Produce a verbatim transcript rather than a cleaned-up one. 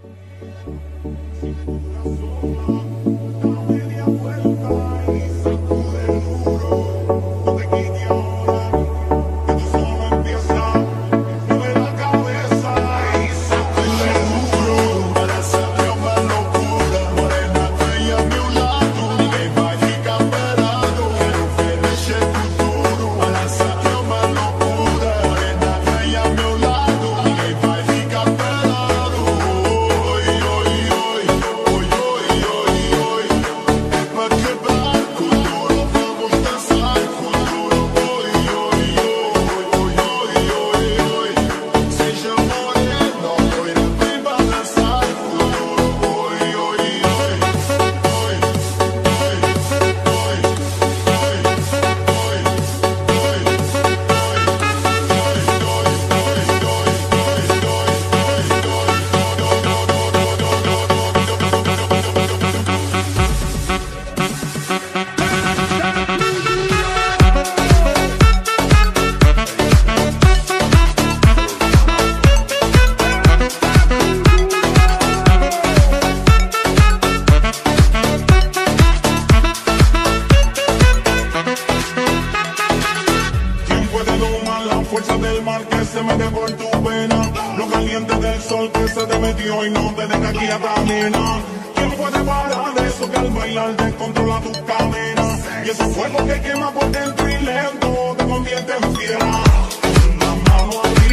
fuerza del mar que se mete por tu vena, lo caliente del sol que se te metió y no te deja aquí a camina. ¿Quién puede parar eso que al bailar descontrola tus cadenas? Y ese fuego que quema por dentro y lento te convierte en fiera. La mano